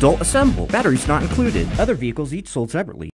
Adult assemble. Batteries not included. Other vehicles each sold separately.